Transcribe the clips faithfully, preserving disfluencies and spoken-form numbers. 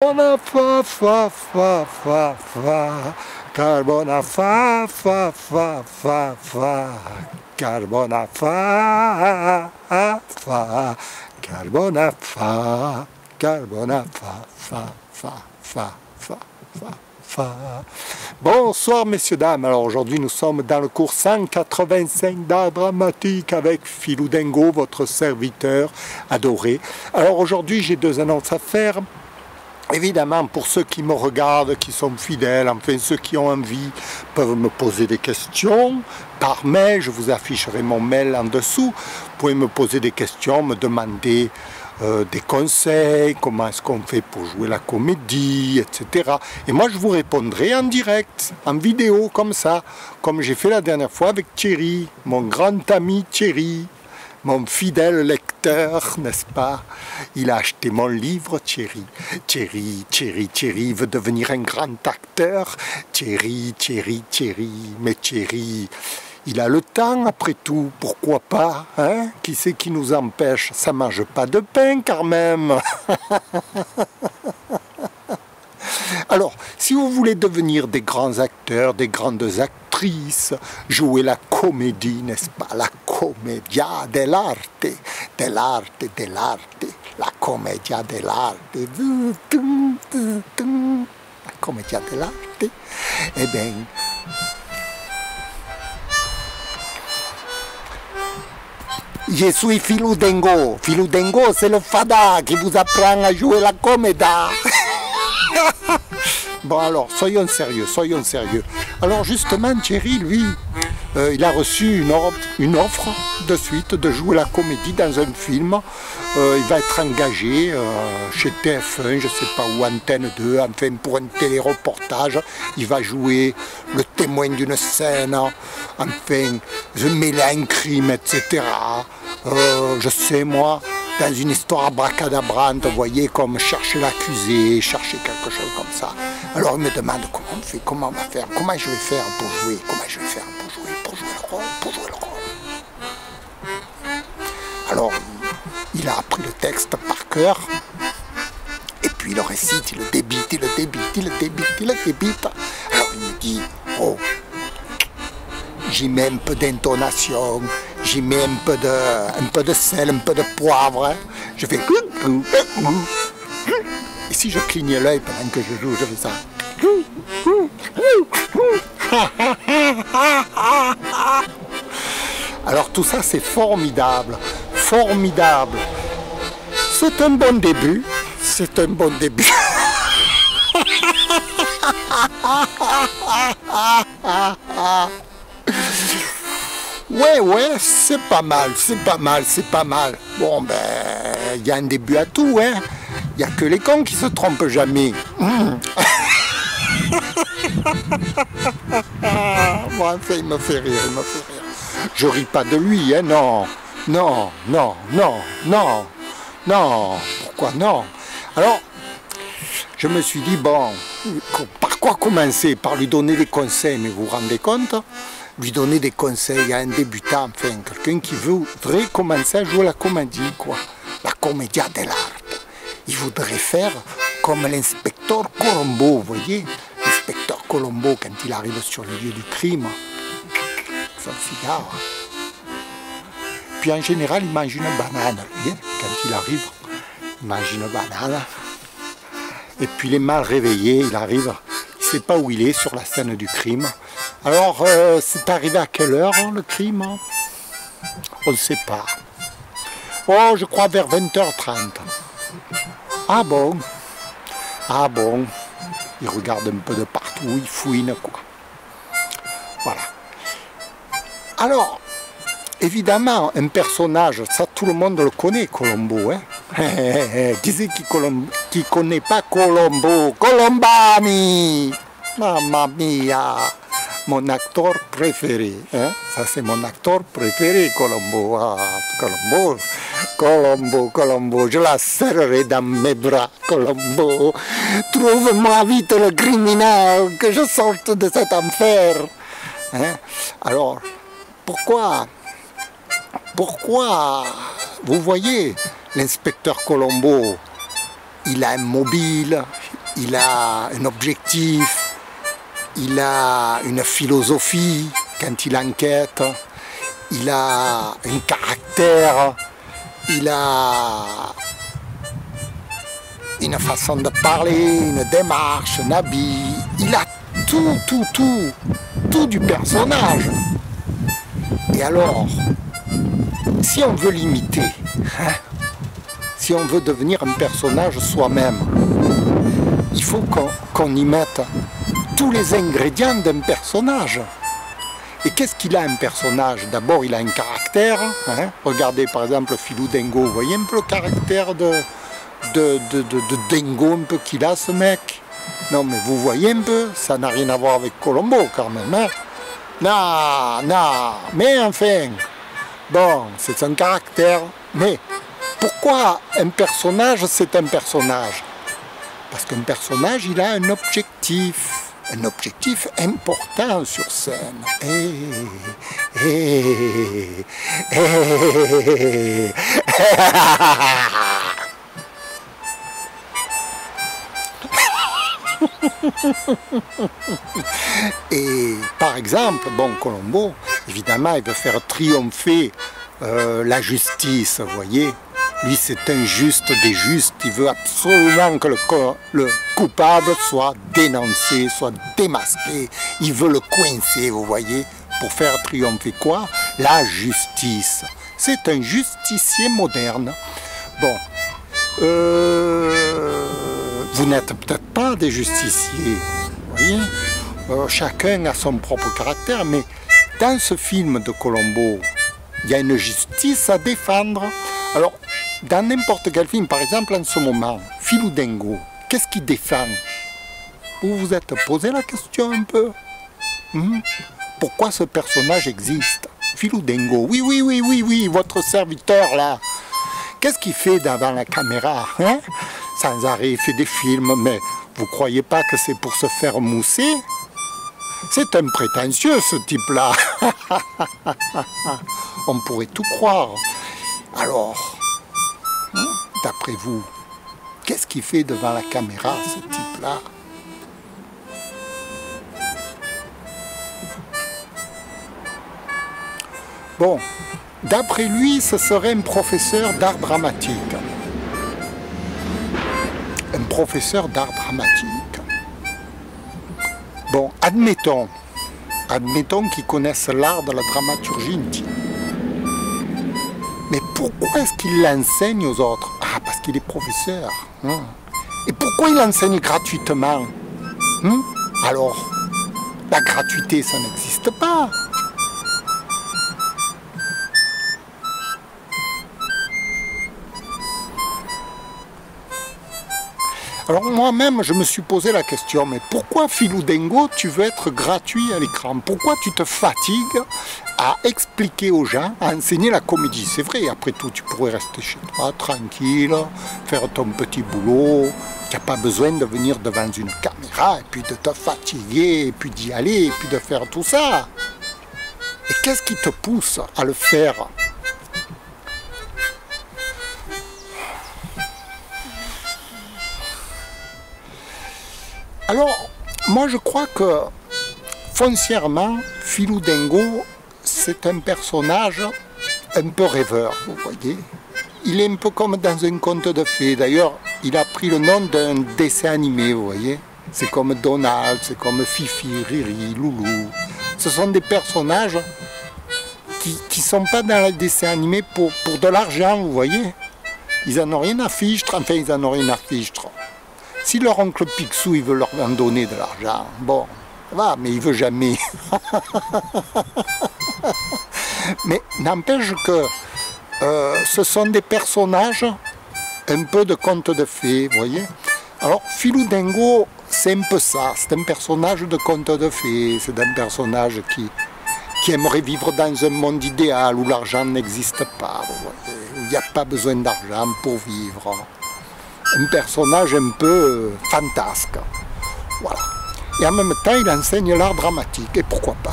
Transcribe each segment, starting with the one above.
Carbona fa fa fa fa fa. Carbona fa fa fa fa fa. Carbona fa fa. Carbona fa. Carbona fa fa fa fa fa fa fa. Bonsoir messieurs dames. Alors aujourd'hui nous sommes dans le cours cent quatre-vingt-cinq d'art dramatique avec Philou Dingo, votre serviteur adoré. Alors aujourd'hui j'ai deux annonces à faire. Évidemment, pour ceux qui me regardent, qui sont fidèles, enfin ceux qui ont envie, peuvent me poser des questions par mail. Je vous afficherai mon mail en dessous. Vous pouvez me poser des questions, me demander euh, des conseils, comment est-ce qu'on fait pour jouer la comédie, et cetera. Et moi, je vous répondrai en direct, en vidéo, comme ça, comme j'ai fait la dernière fois avec Thierry, mon grand ami Thierry. Mon fidèle lecteur, n'est-ce pas? Il a acheté mon livre, Thierry. Thierry, Thierry, Thierry veut devenir un grand acteur. Thierry, Thierry, Thierry. Mais Thierry, il a le temps après tout, pourquoi pas, hein? Qui c'est qui nous empêche? Ça mange pas de pain quand même. Alors, si vous voulez devenir des grands acteurs, des grandes actrices, jouer la comédie, n'est-ce pas? La commedia dell'arte, dell'arte, dell'arte, la commedia dell'arte, la commedia dell'arte, eh bien, je suis Philou Dingo. Philou Dingo, c'est le fada qui vous apprend à jouer la comédia. Bon alors, soyons sérieux, soyons sérieux. Alors justement, Thierry, lui, euh, il a reçu une, or une offre de suite de jouer la comédie dans un film. Euh, il va être engagé euh, chez T F un, je ne sais pas où, Antenne deux, enfin pour un téléreportage. Il va jouer le témoin d'une scène, enfin, se mêler à un crime, et cetera. Euh, je sais moi, dans une histoire abracadabrante, vous voyez, comme chercher l'accusé, chercher quelque chose comme ça. Alors il me demande comment on fait, comment on va faire, comment je vais faire pour jouer, comment je vais faire pour jouer, pour jouer le rôle, pour jouer le rôle. Alors il, il a appris le texte par cœur, et puis il le récite, il le débite, il le débite, il le débite, il le débite. Alors il me dit, oh, j'y mets un peu d'intonation, j'y mets un peu de, un peu de sel, un peu de poivre. Hein. Je fais... Et si je cligne l'œil pendant que je joue, je fais ça. Alors tout ça, c'est formidable, formidable. C'est un bon début, c'est un bon début. Ouais, ouais, c'est pas mal, c'est pas mal, c'est pas mal. Bon, ben, il y a un début à tout, hein. Il n'y a que les cons qui se trompent jamais. Mmh. Bon, enfin, il me fait rire, il me fait rire. Je ris pas de lui, hein, non. Non, non, non, non, non. Pourquoi non? Alors, je me suis dit, bon, par quoi commencer? Par lui donner des conseils, mais vous vous rendez compte? Lui donner des conseils à un débutant, enfin, quelqu'un qui voudrait commencer à jouer la comédie, quoi. La commedia dell'arte. Il voudrait faire comme l'inspecteur Colombo, vous voyez? L'inspecteur Colombo, quand il arrive sur le lieu du crime, son cigare. Puis en général, il mange une banane, vous voyez? Quand il arrive, il mange une banane. Et puis il est mal réveillé, il arrive, il ne sait pas où il est sur la scène du crime. Alors, euh, c'est arrivé à quelle heure, hein, le crime? On ne sait pas. Oh, je crois vers vingt heures trente. Ah bon? Ah bon? Il regarde un peu de partout, il fouine, quoi. Voilà. Alors, évidemment, un personnage, ça tout le monde le connaît, Colombo, hein? Qui c'est qui ne connaît pas Colombo? Colombani! Mamma mia! Mon acteur préféré, hein? Ça c'est mon acteur préféré, Colombo. Ah, Colombo, Colombo, Colombo, je la serrerai dans mes bras, Colombo. Trouve-moi vite le criminel, que je sorte de cet enfer. Hein? Alors, pourquoi, pourquoi, vous voyez, l'inspecteur Colombo, il a un mobile, il a un objectif, il a une philosophie quand il enquête, il a un caractère, il a une façon de parler, une démarche, un habit, il a tout, tout, tout, tout du personnage. Et alors, si on veut l'imiter, hein, si on veut devenir un personnage soi-même, il faut qu'on qu'on y mette tous les ingrédients d'un personnage. Et qu'est-ce qu'il a un personnage? D'abord, il a un caractère. Hein. Regardez par exemple Philou Dingo, vous voyez un peu le caractère de, de, de, de, de dingo un peu qu'il a ce mec. Non mais vous voyez un peu, ça n'a rien à voir avec Colombo quand même. Hein. Non, non, mais enfin, bon, c'est un caractère. Mais pourquoi un personnage, c'est un personnage? Parce qu'un personnage, il a un objectif, un objectif important sur scène. Et, et, et, et par exemple, bon, Colombo, évidemment, il veut faire triompher euh, la justice, vous voyez. Lui, c'est un juste des justes. Il veut absolument que le, le coupable soit dénoncé, soit démasqué. Il veut le coincer, vous voyez, pour faire triompher quoi? La justice. C'est un justicier moderne. Bon, euh, vous n'êtes peut-être pas des justiciers, vous voyez. Euh, chacun a son propre caractère, mais dans ce film de Colombo, il y a une justice à défendre. Alors, dans n'importe quel film, par exemple en ce moment, Philou Dingo, qu'est-ce qu'il défend? Vous vous êtes posé la question un peu? hmm Pourquoi ce personnage existe? Philou Dingo, oui, oui, oui, oui, oui, votre serviteur là. Qu'est-ce qu'il fait devant la caméra, hein? Sans arrêt, il fait des films, mais vous croyez pas que c'est pour se faire mousser? C'est un prétentieux ce type-là. On pourrait tout croire. Alors, d'après vous, qu'est-ce qu'il fait devant la caméra, ce type-là? Bon, d'après lui, ce serait un professeur d'art dramatique. Un professeur d'art dramatique. Bon, admettons, admettons qu'ils connaissent l'art de la dramaturgie intime. Mais pourquoi est-ce qu'il l'enseigne aux autres? Ah, parce qu'il est professeur. Hein. Et pourquoi il l'enseigne gratuitement? hein Alors, la gratuité, ça n'existe pas. Alors moi-même, je me suis posé la question, mais pourquoi Philou Dingo, tu veux être gratuit à l'écran? Pourquoi tu te fatigues à expliquer aux gens, à enseigner la comédie? C'est vrai, après tout, tu pourrais rester chez toi, tranquille, faire ton petit boulot. Tu n'as pas besoin de venir devant une caméra, et puis de te fatiguer, et puis d'y aller, et puis de faire tout ça. Et qu'est-ce qui te pousse à le faire? Alors, moi je crois que foncièrement, Philou Dingo, c'est un personnage un peu rêveur, vous voyez. Il est un peu comme dans un conte de fées. D'ailleurs, il a pris le nom d'un dessin animé, vous voyez. C'est comme Donald, c'est comme Fifi, Riri, Loulou. Ce sont des personnages qui ne sont pas dans le dessin animé pour, pour de l'argent, vous voyez. Ils n'en ont rien à fichtre, enfin ils n'en ont rien à fichtre. Si leur oncle Picsou, il veut leur en donner de l'argent, bon, ça va, mais il veut jamais. Mais n'empêche que euh, ce sont des personnages un peu de contes de fées, vous voyez. Alors, Philou Dingo, c'est un peu ça, c'est un personnage de contes de fées, c'est un personnage qui, qui aimerait vivre dans un monde idéal où l'argent n'existe pas, vous voyez, où il n'y a pas besoin d'argent pour vivre. Un personnage un peu euh, fantasque. Voilà. Et en même temps, il enseigne l'art dramatique. Et pourquoi pas?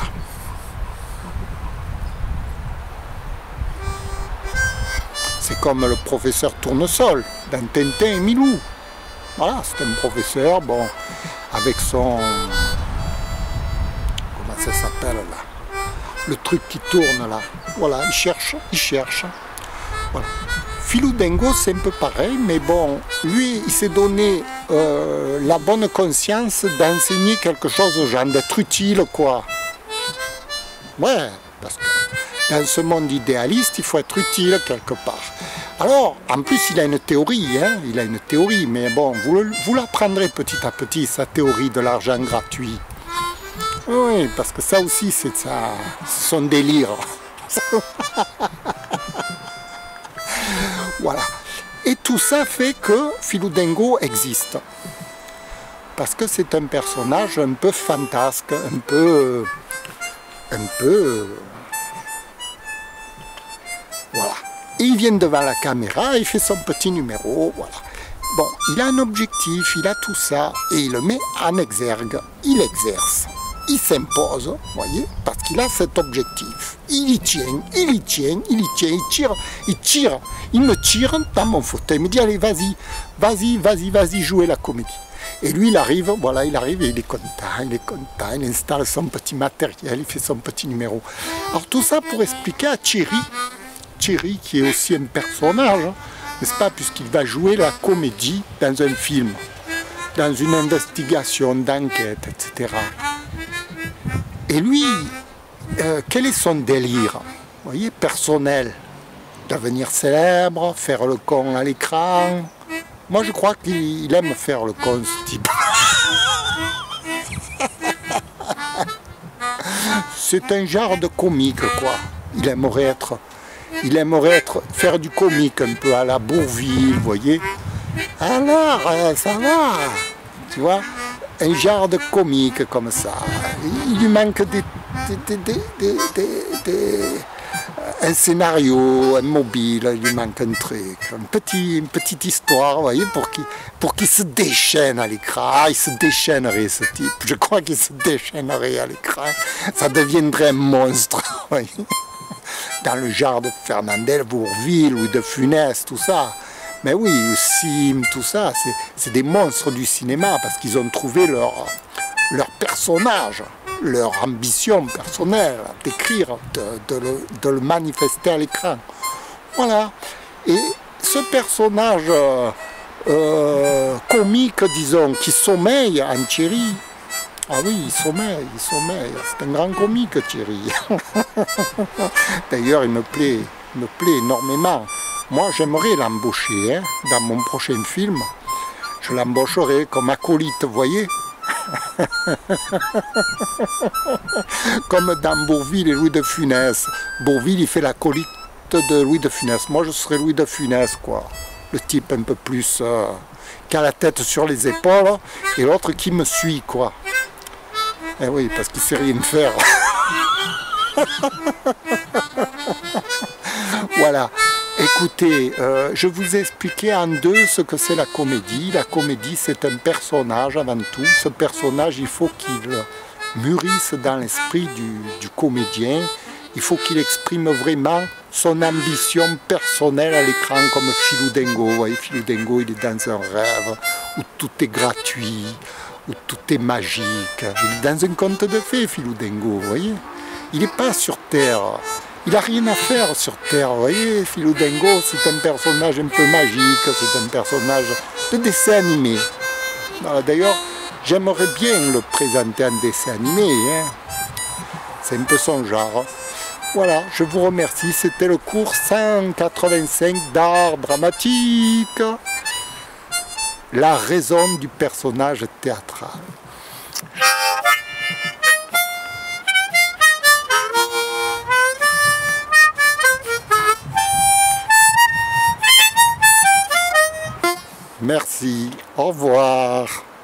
C'est comme le professeur Tournesol dans Tintin et Milou. Voilà, c'est un professeur, bon, avec son... Comment ça s'appelle là? Le truc qui tourne là. Voilà, il cherche, il cherche. Voilà. Philou Dingo, c'est un peu pareil, mais bon, lui, il s'est donné euh, la bonne conscience d'enseigner quelque chose aux gens, d'être utile, quoi. Ouais, parce que dans ce monde idéaliste, il faut être utile quelque part. Alors, en plus, il a une théorie, hein, il a une théorie, mais bon, vous, vous l'apprendrez petit à petit, sa théorie de l'argent gratuit. Oui, parce que ça aussi, c'est son délire. Voilà. Et tout ça fait que Philou Dingo existe. Parce que c'est un personnage un peu fantasque, un peu... un peu... Voilà. Et il vient devant la caméra, il fait son petit numéro, voilà. Bon, il a un objectif, il a tout ça, et il le met en exergue. Il exerce, il s'impose, vous voyez, parce qu'il a cet objectif. Il y tient, il y tient, il y tient, il tire, il tire, il me tire dans mon fauteuil, il me dit, allez, vas-y, vas-y, vas-y, vas-y, jouez la comédie. Et lui, il arrive, voilà, il arrive et il est content, il est content, il installe son petit matériel, il fait son petit numéro. Alors tout ça pour expliquer à Thierry, Thierry qui est aussi un personnage, n'est-ce pas, puisqu'il va jouer la comédie dans un film, dans une investigation, d'enquête, et cetera. Et lui, euh, quel est son délire, vous voyez, personnel? Devenir célèbre, faire le con à l'écran. Moi, je crois qu'il aime faire le con, ce type. C'est un genre de comique, quoi. Il aimerait être, il aimerait être, faire du comique un peu à la Bourvil, vous voyez. Alors, ça va, tu vois, un genre de comique comme ça. Il lui manque des, des, des, des, des, des, un scénario, un mobile, il lui manque un truc, un petit, une petite histoire, vous voyez, pour qu'il pour qu'il se déchaîne à l'écran. Ah, il se déchaînerait, ce type. Je crois qu'il se déchaînerait à l'écran. Ça deviendrait un monstre, vous voyez, dans le genre de Fernandel, Bourvil ou de Funès, tout ça. Mais oui, Sim, tout ça, c'est des monstres du cinéma parce qu'ils ont trouvé leur, leur personnage, leur ambition personnelle, d'écrire, de, de, le, de le manifester à l'écran. Voilà. Et ce personnage euh, euh, comique, disons, qui sommeille en Thierry, ah oui, il sommeille, il sommeille, c'est un grand comique Thierry. D'ailleurs, il me plaît, il me plaît énormément. Moi, j'aimerais l'embaucher, hein, dans mon prochain film. Je l'embaucherai comme acolyte, vous voyez. Comme dans Bourvil et Louis de Funès. Bourvil, il fait l'acolyte de Louis de Funès. Moi, je serais Louis de Funès, quoi. Le type un peu plus... Euh, qui a la tête sur les épaules, et l'autre qui me suit, quoi. Eh oui, parce qu'il sait rien faire. Voilà. Écoutez, euh, je vous ai expliqué en deux ce que c'est la comédie. La comédie, c'est un personnage avant tout. Ce personnage, il faut qu'il mûrisse dans l'esprit du, du comédien. Il faut qu'il exprime vraiment son ambition personnelle à l'écran, comme Philou Dingo. Vous voyez, Philou Dingo, il est dans un rêve où tout est gratuit, où tout est magique. Il est dans un conte de fées, Philou Dingo, vous voyez. Il n'est pas sur Terre. Il n'a rien à faire sur Terre, vous voyez, Philou Dingo, c'est un personnage un peu magique, c'est un personnage de dessin animé. D'ailleurs, j'aimerais bien le présenter en dessin animé, hein. C'est un peu son genre. Voilà, je vous remercie, c'était le cours cent quatre-vingt-cinq d'art dramatique. La raison du personnage théâtral. Merci, au revoir.